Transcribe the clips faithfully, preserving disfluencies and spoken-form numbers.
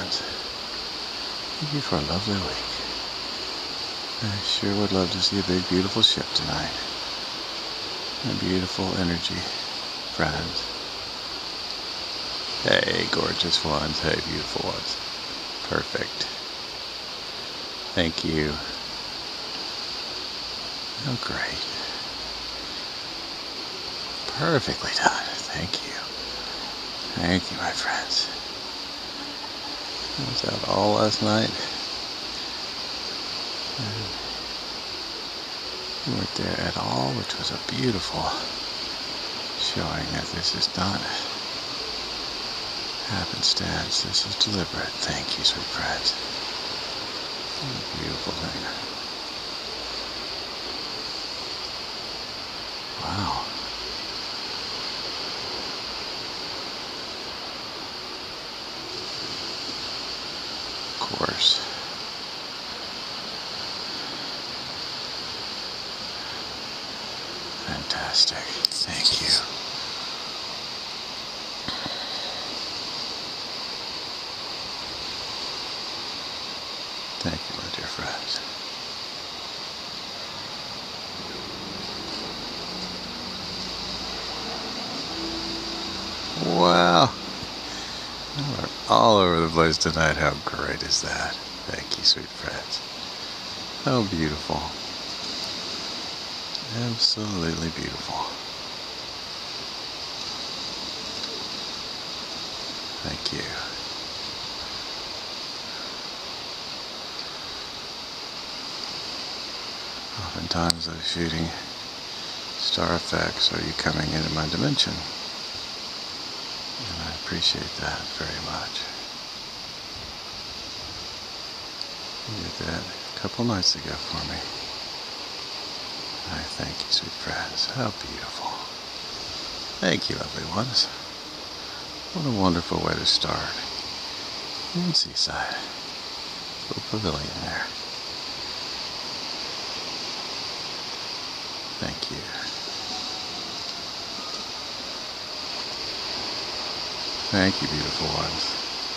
ones. Thank you for a lovely week. I sure would love to see a big, beautiful ship tonight. And beautiful energy, friends. Hey, gorgeous ones. Hey, beautiful ones. Perfect. Thank you. Oh, great. Perfectly done. Thank you. Thank you, my friends. I was out all last night. We weren't there at all, which was a beautiful showing that this is not happenstance. This is deliberate. Thank you, sweet friends. What a beautiful thing. Wow. Of course. Fantastic. Thank you. Thank you, my dear friends. Wow. We're all over the place tonight. How great is that? Thank you, sweet friends. How beautiful. Absolutely beautiful. Thank you. Oftentimes I was shooting star effects. Are you coming into my dimension? And I appreciate that very much. You did that a couple nights ago for me. I thank you, sweet friends. How beautiful. Thank you, lovely ones. What a wonderful way to start. In Seaside. Little pavilion there. Thank you. Thank you, beautiful ones.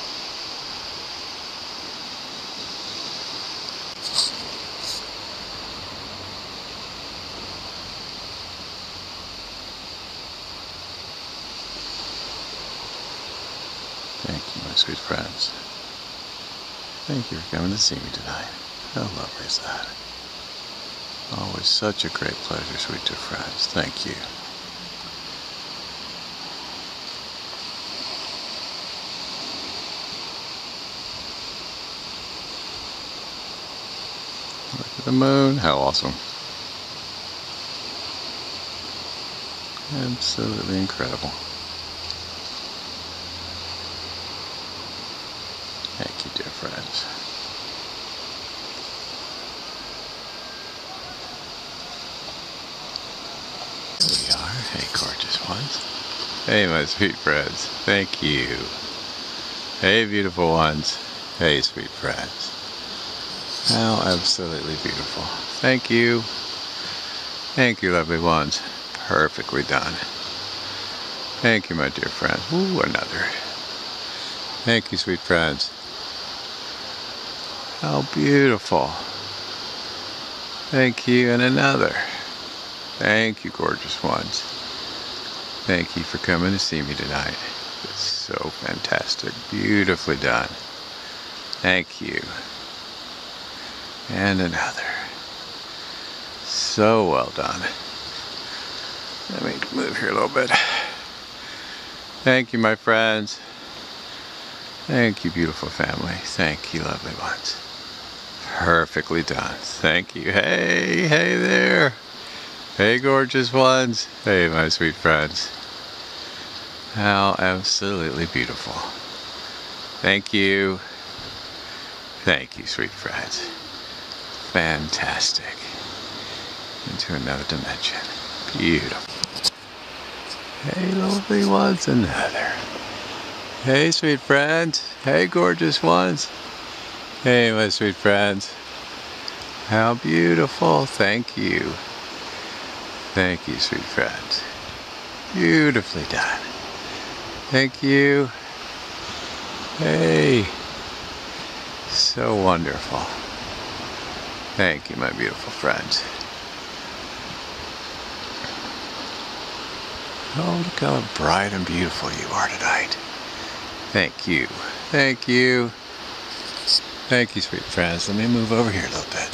Thank you, my sweet friends. Thank you for coming to see me tonight. How lovely is that? Always such a great pleasure, sweet dear friends. Thank you. Look at the moon. How awesome. Absolutely incredible. Thank you, dear friends. Here we are. Hey, gorgeous ones. Hey, my sweet friends. Thank you. Hey, beautiful ones. Hey, sweet friends. How absolutely beautiful. Thank you. Thank you, lovely ones. Perfectly done. Thank you, my dear friends. Ooh, another. Thank you, sweet friends. How beautiful. Thank you, and another. Thank you, gorgeous ones. Thank you for coming to see me tonight. It's so fantastic. Beautifully done. Thank you. And another. So well done. Let me move here a little bit. Thank you, my friends. Thank you, beautiful family. Thank you, lovely ones. Perfectly done. Thank you. Hey, hey there. Hey, gorgeous ones. Hey, my sweet friends. How absolutely beautiful. Thank you. Thank you, sweet friends. Fantastic. Into another dimension. Beautiful. Hey, lovely ones. Another. Hey, sweet friends. Hey, gorgeous ones. Hey, my sweet friends. How beautiful. Thank you. Thank you, sweet friends. Beautifully done. Thank you. Hey. So wonderful. Thank you, my beautiful friends. Oh, look how bright and beautiful you are tonight. Thank you. Thank you. Thank you, sweet friends. Let me move over here a little bit.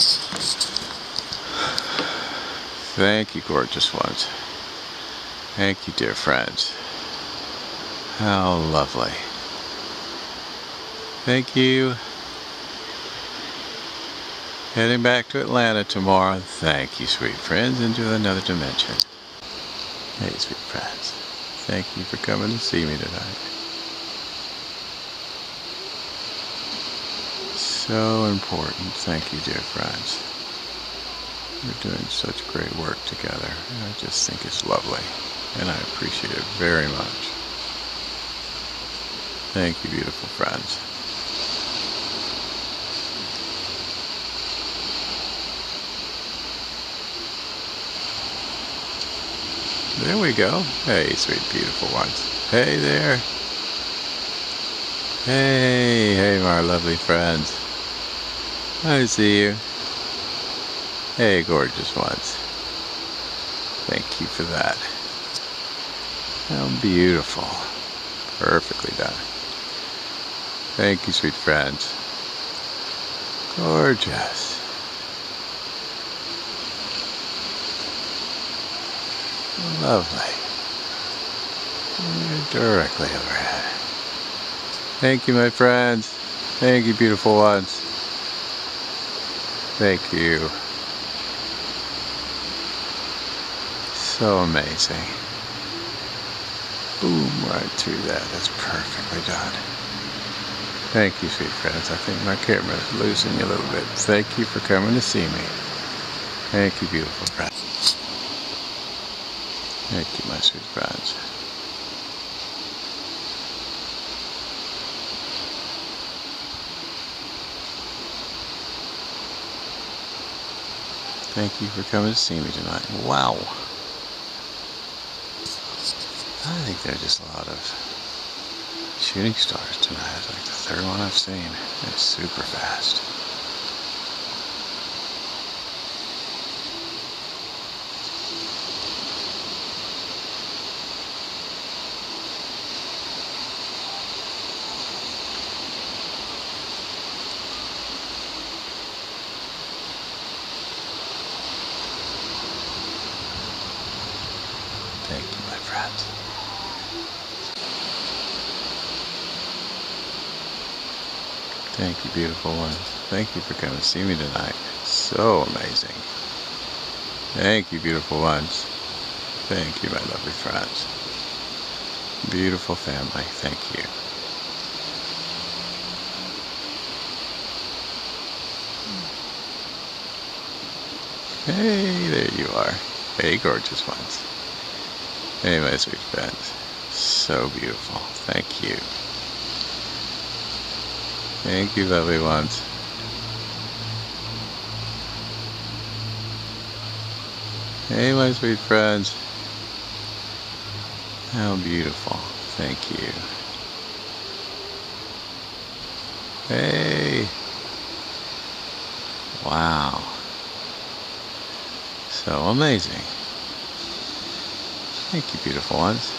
Thank you, gorgeous ones. Thank you, dear friends. How lovely. Thank you. Heading back to Atlanta tomorrow. Thank you, sweet friends, into another dimension. Hey, sweet friends. Thank you for coming to see me tonight. So important. Thank you, dear friends. We're doing such great work together. I just think it's lovely, and I appreciate it very much. Thank you, beautiful friends. There we go. Hey, sweet, beautiful ones. Hey there. Hey, hey, my lovely friends. I see you. Hey, gorgeous ones. Thank you for that. How beautiful. Perfectly done. Thank you, sweet friends. Gorgeous. Lovely. You're directly overhead. Thank you, my friends. Thank you, beautiful ones. Thank you. So amazing. Boom, right through that. That's perfectly done. Thank you, sweet friends. I think my camera is losing a little bit. Thank you for coming to see me. Thank you, beautiful friends. Thank you, my sweet friends. Thank you for coming to see me tonight. Wow. I think there's just a lot of shooting stars tonight. It's like the third one I've seen. It's super fast. Thank you, my friends. Thank you, beautiful ones. Thank you for coming to see me tonight. So amazing. Thank you, beautiful ones. Thank you, my lovely friends. Beautiful family. Thank you. Hey, there you are. Hey, gorgeous ones. Hey, my sweet friends. So beautiful. Thank you. Thank you, lovely ones. Hey, my sweet friends. How beautiful. Thank you. Hey. Wow. So amazing. Thank you, beautiful ones.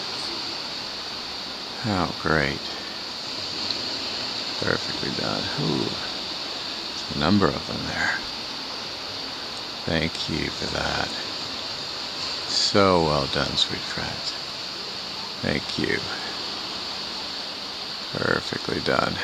How great. Perfectly done. Ooh. There's a number of them there. Thank you for that. So well done, sweet friends. Thank you. Perfectly done.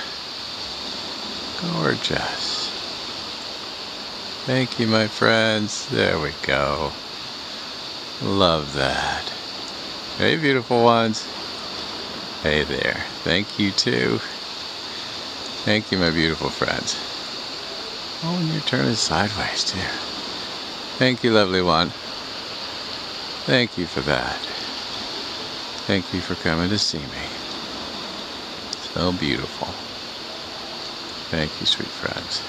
Gorgeous. Thank you, my friends. There we go. Love that. Hey, beautiful ones. Hey there. Thank you, too. Thank you, my beautiful friends. Oh, and you're turning sideways, too. Thank you, lovely one. Thank you for that. Thank you for coming to see me. So beautiful. Thank you, sweet friends.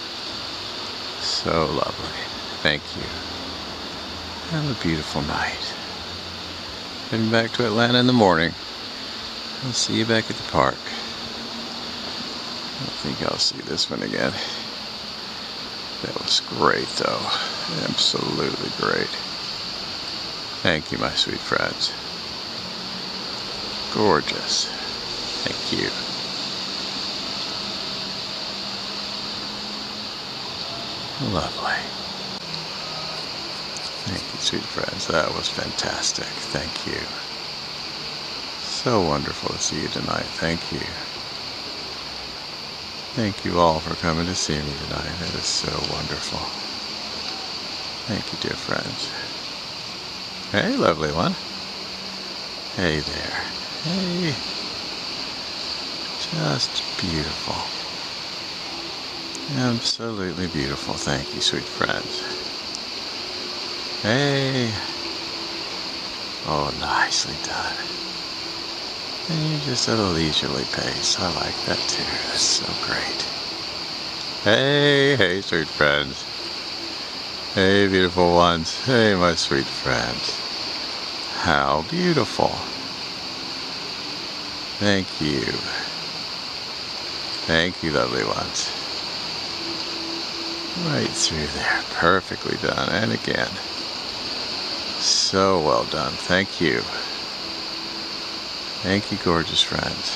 So lovely. Thank you. Have a beautiful night. Heading back to Atlanta in the morning. I'll see you back at the park. I think I'll see this one again. That was great though. Absolutely great. Thank you, my sweet friends. Gorgeous. Thank you. Lovely. Thank you, sweet friends. That was fantastic. Thank you. So wonderful to see you tonight. Thank you. Thank you all for coming to see me tonight. That is so wonderful. Thank you, dear friends. Hey, lovely one. Hey there. Hey. Just beautiful. Absolutely beautiful. Thank you, sweet friends. Hey. Oh, nicely done. And you're just at a leisurely pace. I like that too. That's so great. Hey, hey, sweet friends. Hey, beautiful ones. Hey, my sweet friends. How beautiful. Thank you. Thank you, lovely ones. Right through there. Perfectly done. And again. So well done. Thank you. Thank you, gorgeous friends.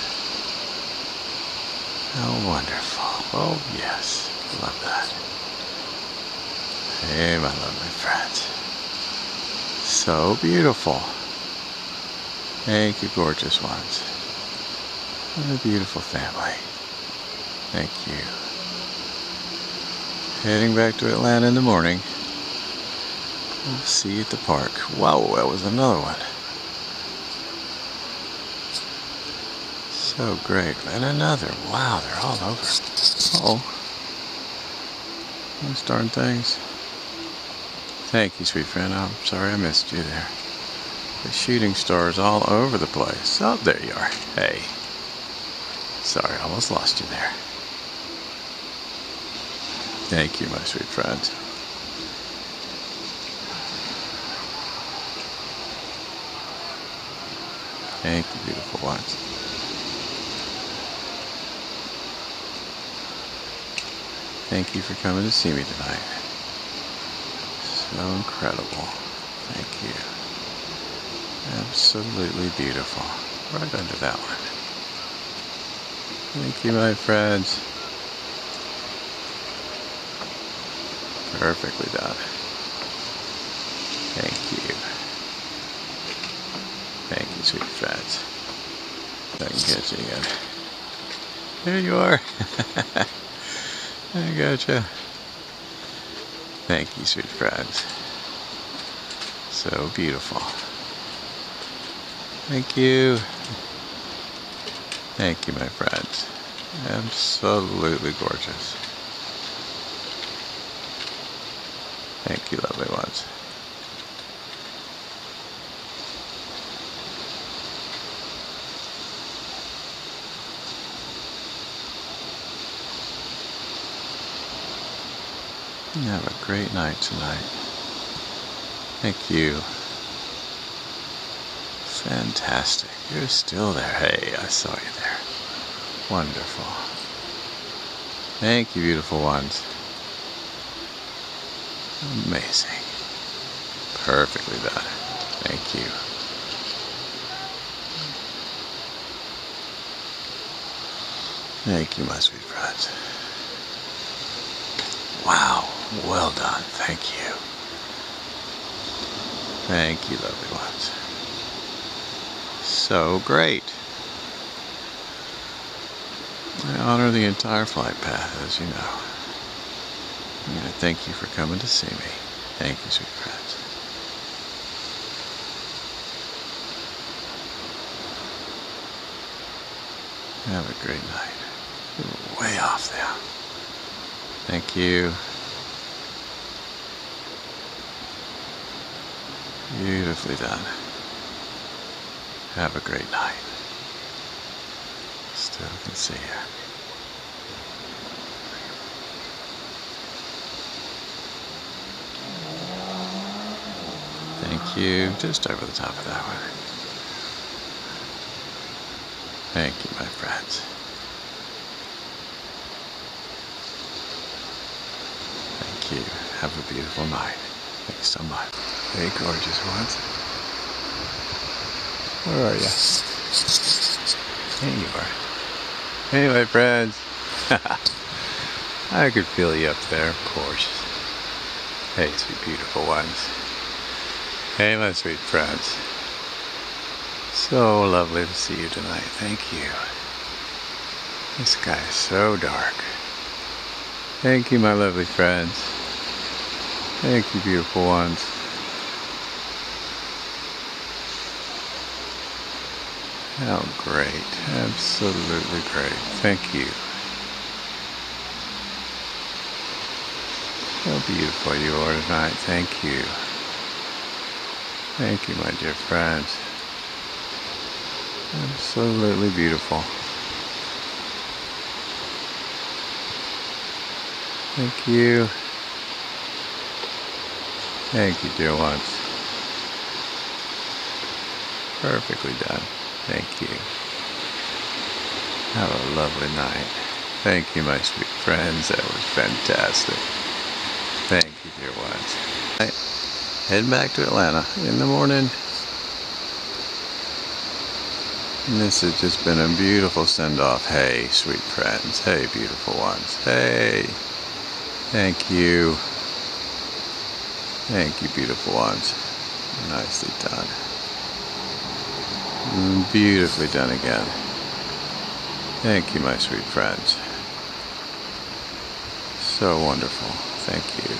How wonderful. Oh, yes. Love that. Hey, my lovely friends. So beautiful. Thank you, gorgeous ones. What a beautiful family. Thank you. Heading back to Atlanta in the morning. We'll see you at the park. Wow, that was another one. So great. And another. Wow, they're all over. Uh-oh. Those darn things. Thank you, sweet friend. I'm sorry I missed you there. The shooting stars all over the place. Oh, there you are. Hey. Sorry, I almost lost you there. Thank you, my sweet friends. Thank you, beautiful ones. Thank you for coming to see me tonight. So incredible. Thank you. Absolutely beautiful. Right under that one. Thank you, my friends. Perfectly done. Thank you. Thank you, sweet friends. I can catch you again. There you are. I gotcha. Thank you, sweet friends. So beautiful. Thank you. Thank you, my friends. Absolutely gorgeous. Thank you, lovely ones. You have a great night tonight. Thank you. Fantastic. You're still there. Hey, I saw you there. Wonderful. Thank you, beautiful ones. Amazing. Perfectly done. Thank you. Thank you, my sweet friends. Wow. Well done. Thank you. Thank you, lovely ones. So great. I honor the entire flight path, as you know. I'm going to thank you for coming to see me. Thank you, sweet friends. Have a great night. You're way off there. Thank you. Beautifully done. Have a great night. Still can see you. Thank you. Just over the top of that one. Thank you, my friends. Thank you. Have a beautiful night. Thanks so much. Hey, gorgeous ones. Where are you? There you are. Hey, my friends. I could feel you up there, of course. Hey, sweet, beautiful ones. Hey, my sweet friends. So lovely to see you tonight. Thank you. This sky is so dark. Thank you, my lovely friends. Thank you, beautiful ones. How great. Absolutely great. Thank you. How beautiful you are tonight. Thank you. Thank you, my dear friends. Absolutely beautiful. Thank you. Thank you, dear ones. Perfectly done. Thank you. Have a lovely night. Thank you, my sweet friends. That was fantastic. Thank you, dear ones. Right. Heading back to Atlanta in the morning. And this has just been a beautiful send-off. Hey, sweet friends. Hey, beautiful ones. Hey. Thank you. Thank you, beautiful ones. Nicely done. Beautifully done again. Thank you, my sweet friends. So wonderful. Thank you.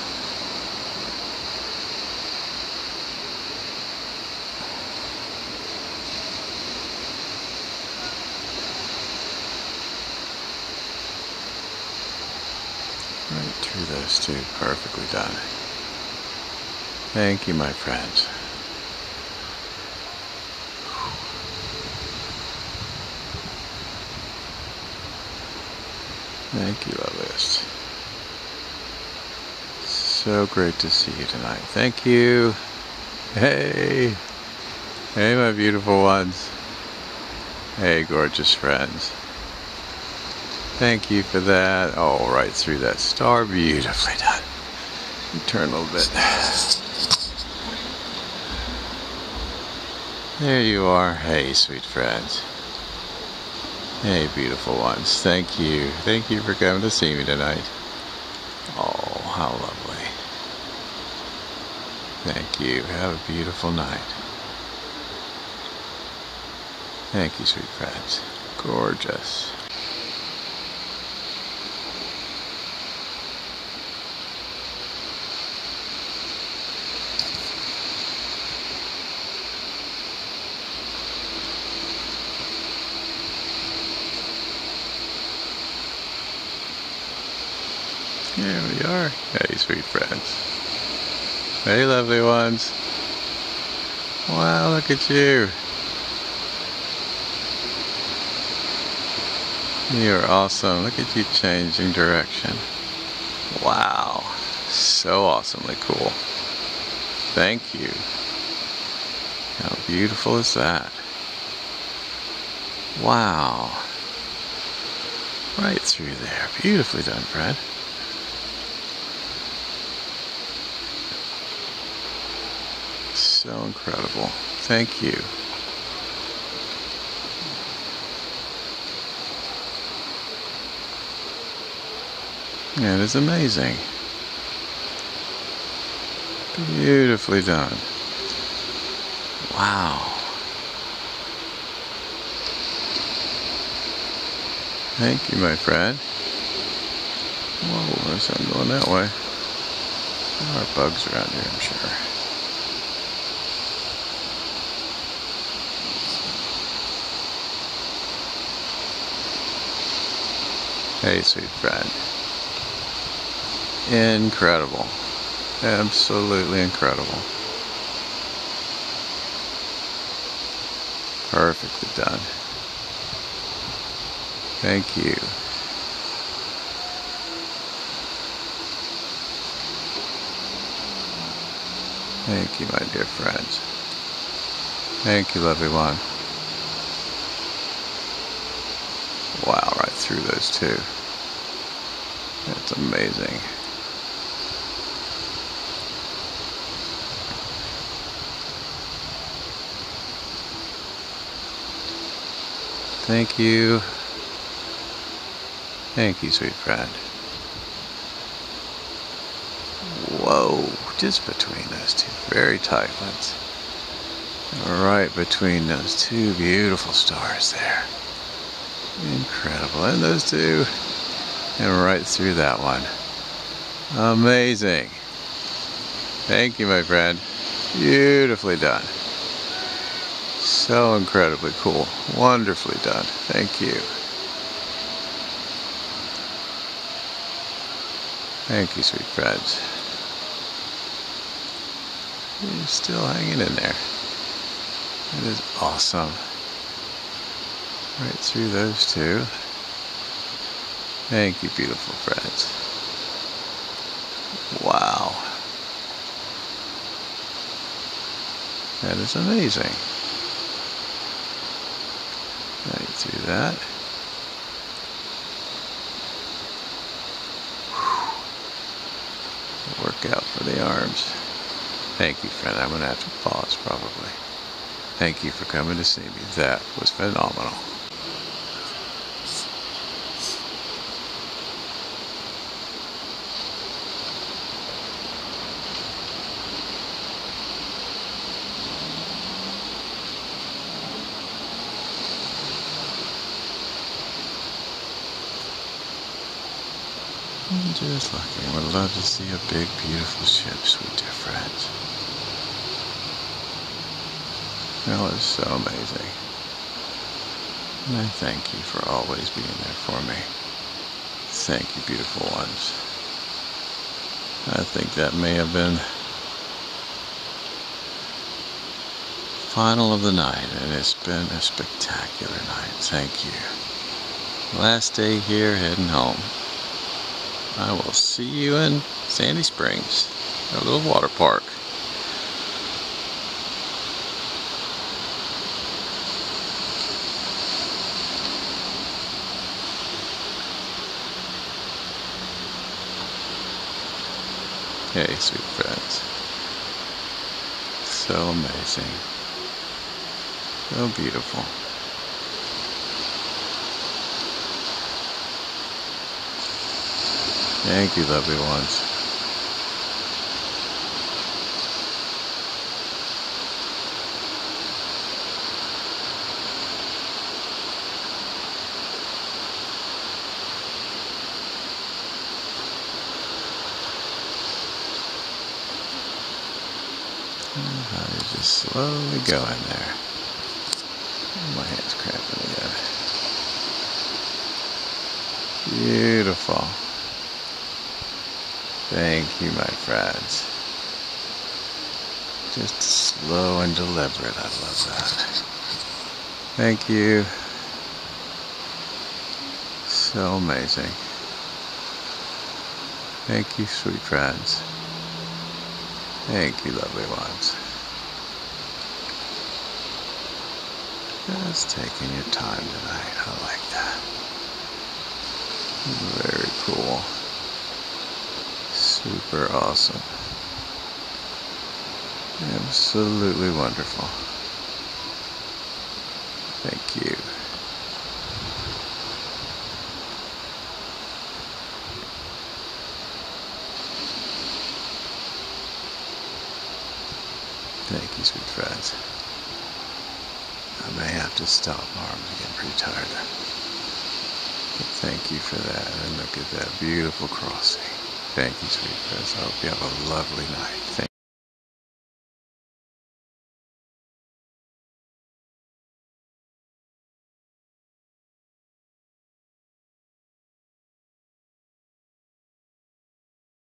Right through those two. Perfectly done. Thank you, my friends. Thank you, loveliest. So great to see you tonight. Thank you. Hey. Hey, my beautiful ones. Hey, gorgeous friends. Thank you for that. Oh, right through that star. Beautifully done. Turn a little bit. There you are. Hey, sweet friends. Hey, beautiful ones. Thank you. Thank you for coming to see me tonight. Oh, how lovely. Thank you. Have a beautiful night. Thank you, sweet friends. Gorgeous. Here we are. Hey, sweet friends. Hey, lovely ones. Wow, look at you. You're awesome. Look at you changing direction. Wow. So awesomely cool. Thank you. How beautiful is that? Wow. Right through there. Beautifully done, Fred. So incredible. Thank you. It is amazing. Beautifully done. Wow. Thank you, my friend. Whoa, there's something going that way. There are bugs around here, I'm sure. Hey, sweet friend. Incredible. Absolutely incredible. Perfectly done. Thank you. Thank you, my dear friends. Thank you, lovely one. Wow, right through those two. That's amazing. Thank you. Thank you, sweet friend. Whoa, just between those two very tight ones. Right between those two beautiful stars there. Incredible. And those two. And right through that one. Amazing. Thank you, my friend. Beautifully done. So incredibly cool. Wonderfully done. Thank you. Thank you, sweet friends. You're still hanging in there. It is awesome. Right through those two. Thank you, beautiful friends. Wow. That is amazing. Right through that. Whew. Workout for the arms. Thank you, friend. I'm going to have to pause probably. Thank you for coming to see me. That was phenomenal. I'm just lucky. I would love to see a big, beautiful ship, sweet dear friends. That was so amazing. And I thank you for always being there for me. Thank you, beautiful ones. I think that may have been final of the night, and it's been a spectacular night. Thank you. Last day here, heading home. I will see you in Sandy Springs, a little water park. Hey, sweet friends. So amazing. So beautiful. Thank you, lovely ones. I'm just slowly going there. My hand's cramping again. Beautiful. Thank you, my friends. Just slow and deliberate. I love that. Thank you. So amazing. Thank you, sweet friends. Thank you, lovely ones. Just taking your time tonight. I like that. Very cool. Super awesome. Absolutely wonderful. Thank you. Thank you, sweet friends. I may have to stop. My arms are getting pretty tired. But thank you for that. And look at that beautiful crossing. Thank you, sweet friends. I hope you have a lovely night. Thank you.